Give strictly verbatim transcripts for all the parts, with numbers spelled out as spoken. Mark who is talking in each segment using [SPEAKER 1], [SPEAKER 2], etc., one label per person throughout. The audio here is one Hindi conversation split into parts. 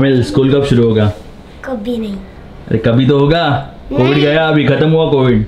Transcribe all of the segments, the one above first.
[SPEAKER 1] आमिल, स्कूल कब शुरू होगा?
[SPEAKER 2] कभी नहीं।
[SPEAKER 1] अरे कभी तो होगा। कोविड गया, अभी खत्म हुआ कोविड।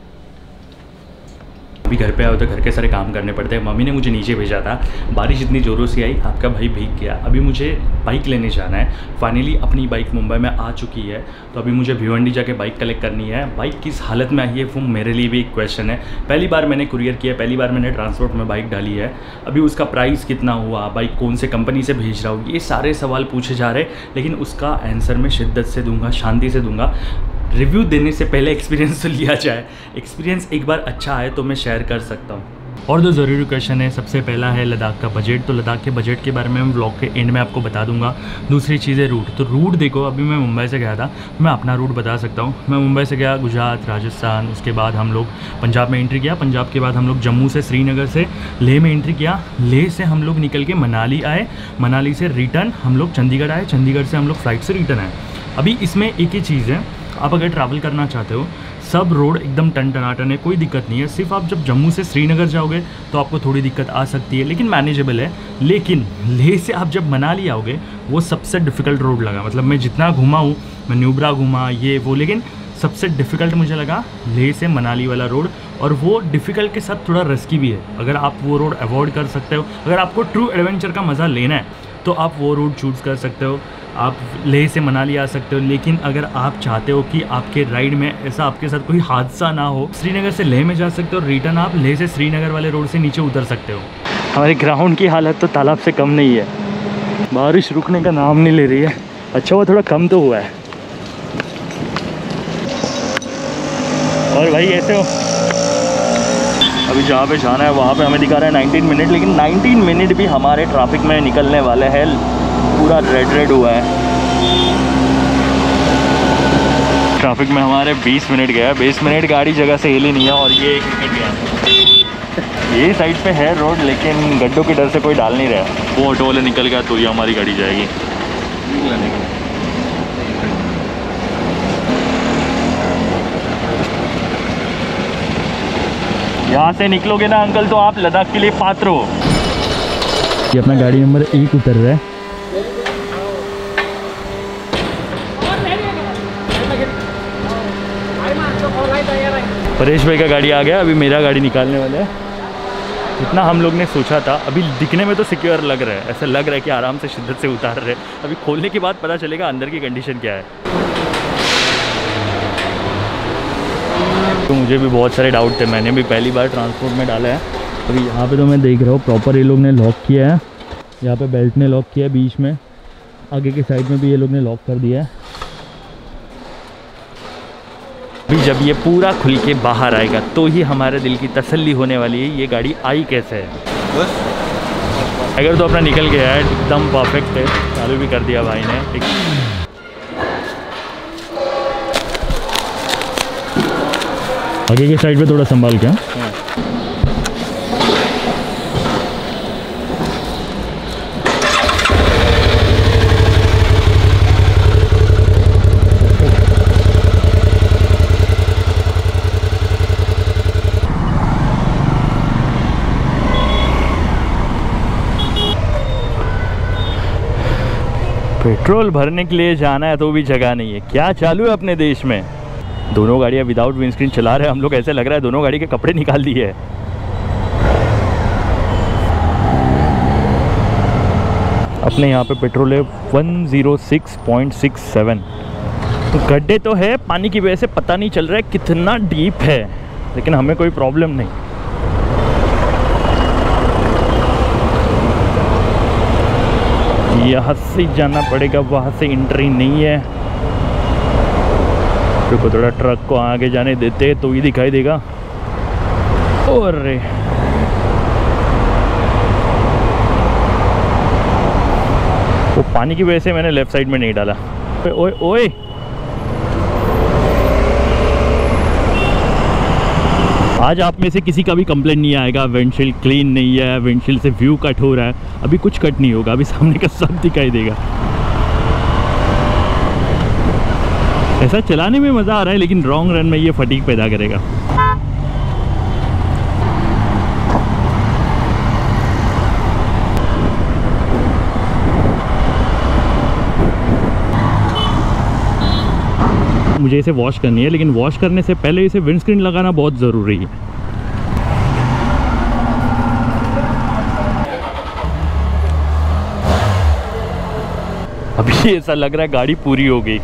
[SPEAKER 1] अभी घर पे आओ तो घर के सारे काम करने पड़ते हैं। मम्मी ने मुझे नीचे भेजा था, बारिश इतनी ज़ोरों से आई, आपका भाई भीग गया। अभी मुझे बाइक लेने जाना है। फाइनली अपनी बाइक मुंबई में आ चुकी है, तो अभी मुझे भिवंडी जाके बाइक कलेक्ट करनी है। बाइक किस हालत में आई है वो मेरे लिए भी एक क्वेश्चन है। पहली बार मैंने कुरियर किया, पहली बार मैंने ट्रांसपोर्ट में बाइक डाली है। अभी उसका प्राइस कितना हुआ, बाइक कौन से कंपनी से भेज रहा हूँ, ये सारे सवाल पूछे जा रहे हैं, लेकिन उसका आंसर मैं शिद्दत से दूंगा, शांति से दूंगा। रिव्यू देने से पहले एक्सपीरियंस तो लिया जाए। एक्सपीरियंस एक बार अच्छा आए तो मैं शेयर कर सकता हूँ। और दो ज़रूरी क्वेश्चन है। सबसे पहला है लद्दाख का बजट। तो लद्दाख के बजट के बारे में मैं व्लॉग के एंड में आपको बता दूंगा। दूसरी चीज़ है रूट। तो रूट देखो, अभी मैं मुंबई से गया था, मैं अपना रूट बता सकता हूँ। मैं मुंबई से गया गुजरात, राजस्थान, उसके बाद हम लोग पंजाब में एंट्री किया। पंजाब के बाद हम लोग जम्मू से श्रीनगर से लेह में एंट्री किया। लेह से हम लोग निकल के मनाली आए। मनाली से रिटर्न हम लोग चंडीगढ़ आए। चंडीगढ़ से हम लोग फ्लाइट से रिटर्न आए। अभी इसमें एक ही चीज़ है, आप अगर ट्रैवल करना चाहते हो, सब रोड एकदम टन टनाटन है, कोई दिक्कत नहीं है। सिर्फ आप जब जम्मू से श्रीनगर जाओगे तो आपको थोड़ी दिक्कत आ सकती है, लेकिन मैनेजेबल है। लेकिन लेह से आप जब मनाली आओगे, वो सबसे डिफ़िकल्ट रोड लगा। मतलब मैं जितना घूमा हूँ, मैं न्यूब्रा घूमा, ये वो, लेकिन सबसे डिफ़िकल्ट मुझे लगा लेह से मनाली वाला रोड। और वो डिफ़िकल्ट के साथ थोड़ा रिस्की भी है। अगर आप वो रोड अवॉइड कर सकते हो, अगर आपको ट्रू एडवेंचर का मज़ा लेना है, तो आप वो रोड चूज़ कर सकते हो। आप लेह से मनाली आ सकते हो। लेकिन अगर आप चाहते हो कि आपके राइड में ऐसा आपके साथ कोई हादसा ना हो, श्रीनगर से लेह में जा सकते हो। रिटर्न आप लेह से श्रीनगर वाले रोड से नीचे उतर सकते हो। हमारे ग्राउंड की हालत तो तालाब से कम नहीं है। बारिश रुकने का नाम नहीं ले रही है। अच्छा हुआ थोड़ा कम तो हुआ है। और भाई ऐसे हो, अभी जहाँ पे जाना है वहाँ पे हमें दिखा रहा है नाइनटीन मिनट, लेकिन नाइनटीन मिनट भी हमारे ट्रैफिक में निकलने वाले हैं। पूरा रेड रेड हुआ है ट्रैफिक में। हमारे बीस मिनट गया, बीस मिनट गाड़ी जगह से हिली नहीं है। और ये एक मिनट गया। ये साइड पे है रोड, लेकिन गड्ढों के डर से कोई डाल नहीं रहा। वो ऑटो वाले निकल गया तो ये हमारी गाड़ी जाएगी। यहाँ से निकलोगे ना अंकल तो आप लद्दाख के लिए पात्र हो। ये अपना गाड़ी नंबर एक उतर रहा है। परेश भाई का गाड़ी आ गया, अभी मेरा गाड़ी निकालने वाला है। जितना हम लोग ने सोचा था, अभी दिखने में तो सिक्योर लग रहा है, ऐसा लग रहा है कि आराम से शिद्दत से उतार रहे हैं। अभी खोलने के बाद पता चलेगा अंदर की कंडीशन क्या है। तो मुझे भी बहुत सारे डाउट थे, मैंने भी पहली बार ट्रांसपोर्ट में डाला है। अभी यहाँ पे तो मैं देख रहा हूँ प्रॉपर ये लोग ने लॉक किया है। यहाँ पे बेल्ट ने लॉक किया है, बीच में आगे के साइड में भी ये लोग ने लॉक कर दिया है। अभी जब ये पूरा खुल के बाहर आएगा तो ही हमारे दिल की तसल्ली होने वाली है, ये गाड़ी आई कैसे है। बस अगर तो अपना निकल गया है, एकदम परफेक्ट है। चालू भी कर दिया भाई ने। आगे के साइड पे थोड़ा संभाल के। पेट्रोल भरने के लिए जाना है तो भी जगह नहीं है। क्या चालू है अपने देश में। दोनों गाड़ियाँ विदाउट विंडस्क्रीन चला रहे हैं हम लोग। ऐसे लग रहा है दोनों गाड़ी के कपड़े निकाल दिए हैं। अपने यहाँ पे पेट्रोल है one zero six point six seven. तो गड्ढे तो है, पानी की वजह से पता नहीं चल रहा है कितना डीप है, लेकिन हमें कोई प्रॉब्लम नहीं। यहाँ से जाना पड़ेगा, वहाँ से एंट्री नहीं है। रुको थोड़ा ट्रक को आगे जाने देते तो ही दिखाई देगा। और वो पानी की वजह से मैंने लेफ्ट साइड में नहीं डाला। ओए ओए आज आप में से किसी का भी कंप्लेंट नहीं आएगा विंडशील्ड क्लीन नहीं है, विंडशील्ड से व्यू कट हो रहा है। अभी कुछ कट नहीं होगा, अभी सामने का सब दिखाई देगा। ऐसा चलाने में मज़ा आ रहा है, लेकिन लॉन्ग रन में ये फटीग पैदा करेगा। मुझे इसे वॉश करनी है, लेकिन वॉश करने से पहले इसे विंडस्क्रीन लगाना बहुत ज़रूरी है। अभी ऐसा लग रहा है गाड़ी पूरी हो गई।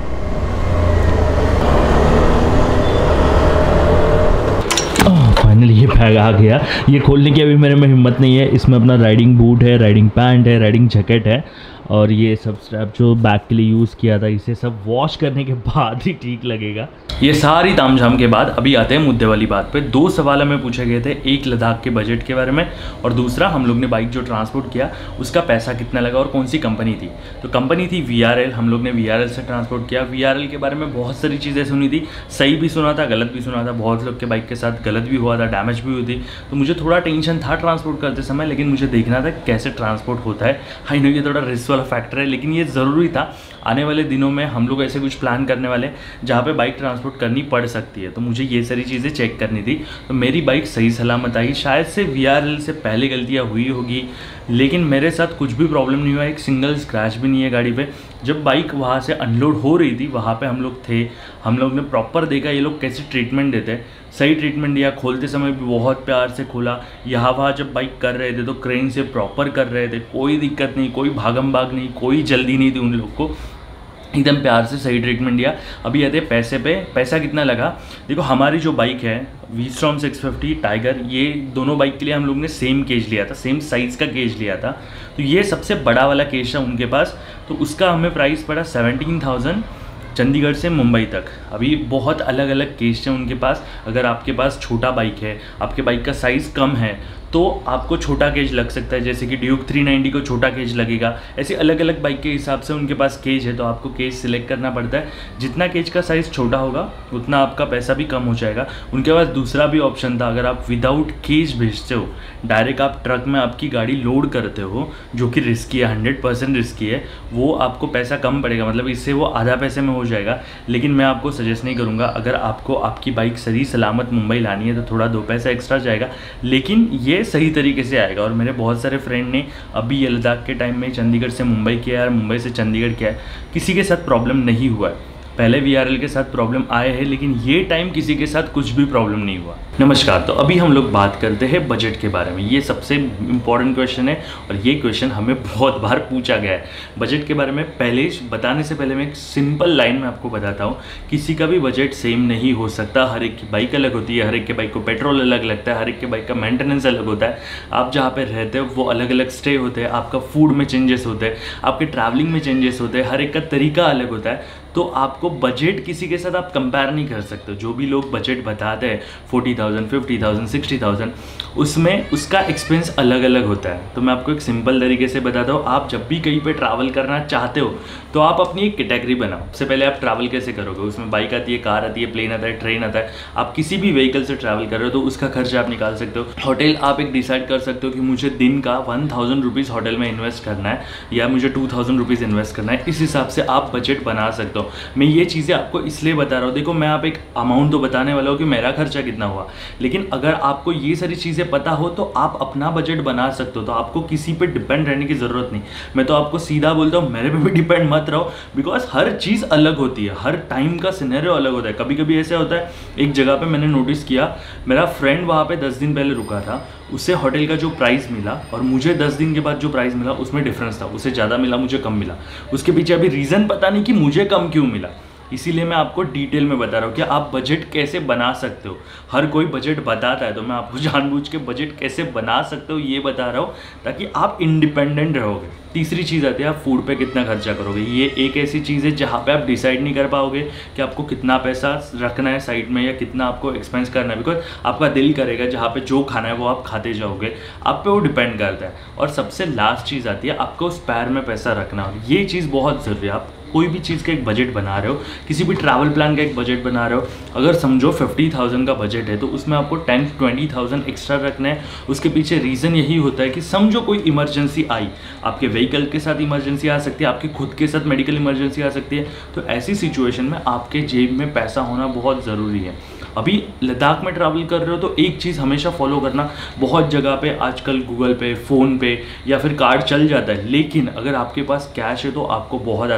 [SPEAKER 1] फाइनली ये बैग आ गया। ये खोलने की अभी मेरे में हिम्मत नहीं है। इसमें अपना राइडिंग बूट है, राइडिंग पैंट है, राइडिंग जैकेट है और ये सब स्ट्रैप जो बैग के लिए यूज़ किया था, इसे सब वॉश करने के बाद ही ठीक लगेगा। ये सारी तामझाम के बाद अभी आते हैं मुद्दे वाली बात पे। दो सवाल हमें पूछे गए थे, एक लद्दाख के बजट के बारे में और दूसरा हम लोग ने बाइक जो ट्रांसपोर्ट किया उसका पैसा कितना लगा और कौन सी कंपनी थी। तो कंपनी थी वी आर एल, हम लोग ने वी आर एल से ट्रांसपोर्ट किया। वी आर एल के बारे में बहुत सारी चीज़ें सुनी थी, सही भी सुना था, गलत भी सुना था। बहुत लोग के बाइक के साथ गलत भी हुआ था, डैमेज भी हुई थी। तो मुझे थोड़ा टेंशन था ट्रांसपोर्ट करते समय, लेकिन मुझे देखना था कैसे ट्रांसपोर्ट होता है। आई नो ये थोड़ा रिस्क वाला फैक्टर है, लेकिन ये ज़रूरी था। आने वाले दिनों में हम लोग ऐसे कुछ प्लान करने वाले जहाँ पे बाइक ट्रांसपोर्ट करनी पड़ सकती है, तो मुझे ये सारी चीज़ें चेक करनी थी। तो मेरी बाइक सही सलामत आई। शायद से वी आर एल से पहले गलतियाँ हुई होगी, लेकिन मेरे साथ कुछ भी प्रॉब्लम नहीं हुआ। एक सिंगल स्क्रैच भी नहीं है गाड़ी पे। जब बाइक वहाँ से अनलोड हो रही थी, वहाँ पे हम लोग थे, हम लोग ने प्रॉपर देखा ये लोग कैसे ट्रीटमेंट देते हैं। सही ट्रीटमेंट दिया, खोलते समय भी बहुत प्यार से खोला। यहाँ वहाँ जब बाइक कर रहे थे तो क्रेन से प्रॉपर कर रहे थे, कोई दिक्कत नहीं, कोई भागम भाग नहीं, कोई जल्दी नहीं थी उन लोग को, एकदम प्यार से सही ट्रीटमेंट दिया। अभी आते हैं पैसे पे। पैसा कितना लगा, देखो हमारी जो बाइक है वी-स्टॉर्म सिक्स फिफ्टी टाइगर, ये दोनों बाइक के लिए हम लोग ने सेम केज लिया था, सेम साइज़ का केज लिया था। तो ये सबसे बड़ा वाला केज था उनके पास, तो उसका हमें प्राइस पड़ा सेवनटीन थाउजेंड चंडीगढ़ से मुंबई तक। अभी बहुत अलग अलग केस हैं उनके पास। अगर आपके पास छोटा बाइक है, आपके बाइक का साइज़ कम है, तो आपको छोटा केज लग सकता है। जैसे कि ड्यूक थ्री नाइंटी को छोटा केज लगेगा। ऐसे अलग अलग बाइक के हिसाब से उनके पास केज है, तो आपको केज सिलेक्ट करना पड़ता है। जितना केज का साइज़ छोटा होगा उतना आपका पैसा भी कम हो जाएगा। उनके पास दूसरा भी ऑप्शन था, अगर आप विदाउट केज भेजते हो, डायरेक्ट आप ट्रक में आपकी गाड़ी लोड करते हो, जो कि रिस्की है, हंड्रेड परसेंट रिस्की है, वो आपको पैसा कम पड़ेगा, मतलब इससे वो आधा पैसे में हो जाएगा। लेकिन मैं आपको सजेस्ट नहीं करूँगा। अगर आपको आपकी बाइक सही सलामत मुंबई लानी है तो थोड़ा दो पैसा एक्स्ट्रा जाएगा, लेकिन ये सही तरीके से आएगा। और मेरे बहुत सारे फ्रेंड ने अभी ये लद्दाख के टाइम में चंडीगढ़ से मुंबई किया है, मुंबई से चंडीगढ़ किया है, किसी के साथ प्रॉब्लम नहीं हुआ है। पहले वी आर एल के साथ प्रॉब्लम आए हैं, लेकिन ये टाइम किसी के साथ कुछ भी प्रॉब्लम नहीं हुआ। नमस्कार, तो अभी हम लोग बात करते हैं बजट के बारे में। ये सबसे इम्पॉर्टेंट क्वेश्चन है और ये क्वेश्चन हमें बहुत बार पूछा गया है। बजट के बारे में पहले बताने से पहले मैं एक सिंपल लाइन में आपको बताता हूँ। किसी का भी बजट सेम नहीं हो सकता। हर एक की बाइक अलग होती है, हर एक के बाइक को पेट्रोल अलग लगता है, हर एक के बाइक का मेंटेनेंस अलग होता है। आप जहाँ पे रहते हो वो अलग अलग स्टे होते हैं, आपका फूड में चेंजेस होते हैं, आपके ट्रैवलिंग में चेंजेस होते हैं, हर एक का तरीका अलग होता है। तो आपको बजट किसी के साथ आप कंपेयर नहीं कर सकते। जो भी लोग बजट बताते हैं forty thousand, fifty thousand, sixty thousand, उसमें उसका एक्सपेंस अलग अलग होता है। तो मैं आपको एक सिंपल तरीके से बताता हूँ। आप जब भी कहीं पे ट्रैवल करना चाहते हो तो आप अपनी एक कैटेगरी बनाओ। सबसे पहले आप ट्रैवल कैसे करोगे, उसमें बाइक आती है, कार आती है, प्लेन आता है, ट्रेन आता है। आप किसी भी व्हीकल से ट्रैवल कर रहे हो तो उसका खर्चा आप निकाल सकते हो। होटल आप एक डिसाइड कर सकते हो कि मुझे दिन का वन थाउजेंड रुपीज़ होटल में इन्वेस्ट करना है या मुझे टू थाउजेंड रुपीज़ इन्वेस्ट करना है। इस हिसाब से आप बजट बना सकते हो। मैं ये चीज़ें आपको इसलिए बता रहा हूँ, देखो मैं आप एक अमाउंट तो बताने वाला हूँ कि मेरा खर्चा कितना हुआ, लेकिन अगर आपको ये सारी चीज़ें पता हो तो आप अपना बजट बना सकते हो। तो आपको किसी पे डिपेंड रहने की ज़रूरत नहीं। मैं तो आपको सीधा बोलता हूँ, मेरे पे भी डिपेंड मत रहो, बिकॉज हर चीज़ अलग होती है, हर टाइम का सिनेरियो अलग होता है। कभी कभी ऐसे होता है, एक जगह पे मैंने नोटिस किया, मेरा फ्रेंड वहाँ पे दस दिन पहले रुका था, उसे होटल का जो प्राइस मिला और मुझे दस दिन के बाद जो प्राइस मिला उसमें डिफरेंस था। उसे ज़्यादा मिला, मुझे कम मिला। उसके पीछे अभी रीज़न पता नहीं कि मुझे कम क्यों मिला। इसीलिए मैं आपको डिटेल में बता रहा हूँ कि आप बजट कैसे बना सकते हो। हर कोई बजट बताता है, तो मैं आपको जानबूझ के बजट कैसे बना सकते हो ये बता रहा हूँ, ताकि आप इंडिपेंडेंट रहोगे। तीसरी चीज़ आती है आप फूड पे कितना खर्चा करोगे। ये एक ऐसी चीज़ है जहाँ पे आप डिसाइड नहीं कर पाओगे कि आपको कितना पैसा रखना है साइड में या कितना आपको एक्सपेंस करना है, बिकॉज आपका दिल करेगा जहाँ पे जो खाना है वो आप खाते जाओगे। आप पे वो डिपेंड करता है। और सबसे लास्ट चीज़ आती है आपको स्पेयर में पैसा रखना। ये चीज़ बहुत ज़रूरी है। आप कोई भी चीज़ का एक बजट बना रहे हो, किसी भी ट्रैवल प्लान का एक बजट बना रहे हो, अगर समझो फिफ्टी थाउजेंड का बजट है तो उसमें आपको टेन ट्वेंटी थाउजेंड एक्स्ट्रा रखना है। उसके पीछे रीज़न यही होता है कि समझो कोई इमरजेंसी आई, आपके व्हीकल के साथ इमरजेंसी आ सकती है, आपके खुद के साथ मेडिकल इमरजेंसी आ सकती है। तो ऐसी सिचुएशन में आपके जेब में पैसा होना बहुत ज़रूरी है। अभी लद्दाख में ट्रैवल कर रहे हो तो एक चीज़ हमेशा फॉलो करना, बहुत जगह पे आजकल गूगल पे, फ़ोन पे या फिर कार्ड चल जाता है, लेकिन अगर आपके पास कैश है तो आपको बहुत आसानी होगी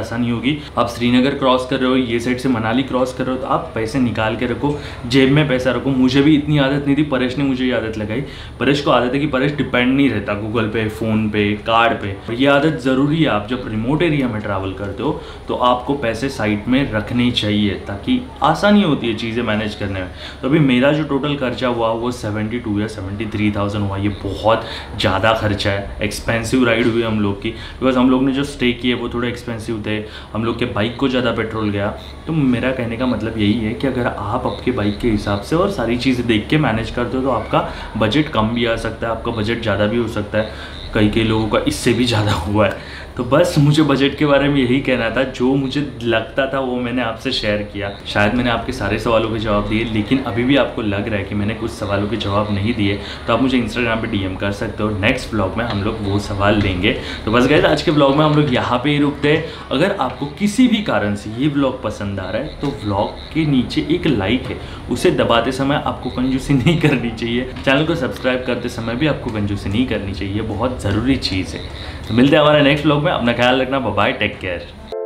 [SPEAKER 1] होगी। आप श्रीनगर क्रॉस कर रहे हो, ये साइड से मनाली क्रॉस कर रहे हो, तो आप पैसे निकाल के रखो, जेब में पैसा रखो। मुझे भी इतनी आदत नहीं थी, परेश ने मुझे ये आदत लगाई। परेश को आदत है कि परेश डिपेंड नहीं रहता गूगल पे, फ़ोन पे, कार्ड पे। ये आदत ज़रूरी है। आप जब रिमोट एरिया में ट्रैवल करते हो तो आपको पैसे साइड में रखने चाहिए, ताकि आसानी होती है चीज़ें मैनेज करने में। तो अभी मेरा जो टोटल खर्चा हुआ वो सेवेंटी टू या सेवेंटी थ्री थाउजेंड हुआ। ये बहुत ज़्यादा खर्चा है, एक्सपेंसिव राइड हुई हम लोग की, बिकॉज हम लोग ने जो स्टे किए वो थोड़े एक्सपेंसिव थे, हम लोग के बाइक को ज़्यादा पेट्रोल गया। तो मेरा कहने का मतलब यही है कि अगर आप आपके बाइक के हिसाब से और सारी चीज़ें देख के मैनेज करते हो तो आपका बजट कम भी आ सकता है, आपका बजट ज़्यादा भी हो सकता है। कई कई लोगों का इससे भी ज़्यादा हुआ है। तो बस मुझे बजट के बारे में यही कहना था, जो मुझे लगता था वो मैंने आपसे शेयर किया। शायद मैंने आपके सारे सवालों के जवाब दिए, लेकिन अभी भी आपको लग रहा है कि मैंने कुछ सवालों के जवाब नहीं दिए तो आप मुझे इंस्टाग्राम पे डीएम कर सकते हो। नेक्स्ट व्लॉग में हम लोग वो सवाल लेंगे। तो बस गाइस, आज के व्लॉग में हम लोग यहाँ पे ही रुकते हैं। अगर आपको किसी भी कारण से ये व्लॉग पसंद आ रहा है तो व्लॉग के नीचे एक लाइक है, उसे दबाते समय आपको कंजूसी नहीं करनी चाहिए। चैनल को सब्सक्राइब करते समय भी आपको कंजूसी नहीं करनी चाहिए, बहुत ज़रूरी चीज़ है। तो मिलते हैं हमारे नेक्स्ट व्लॉग में। अपना ख्याल रखना, बाय बाय, टेक केयर।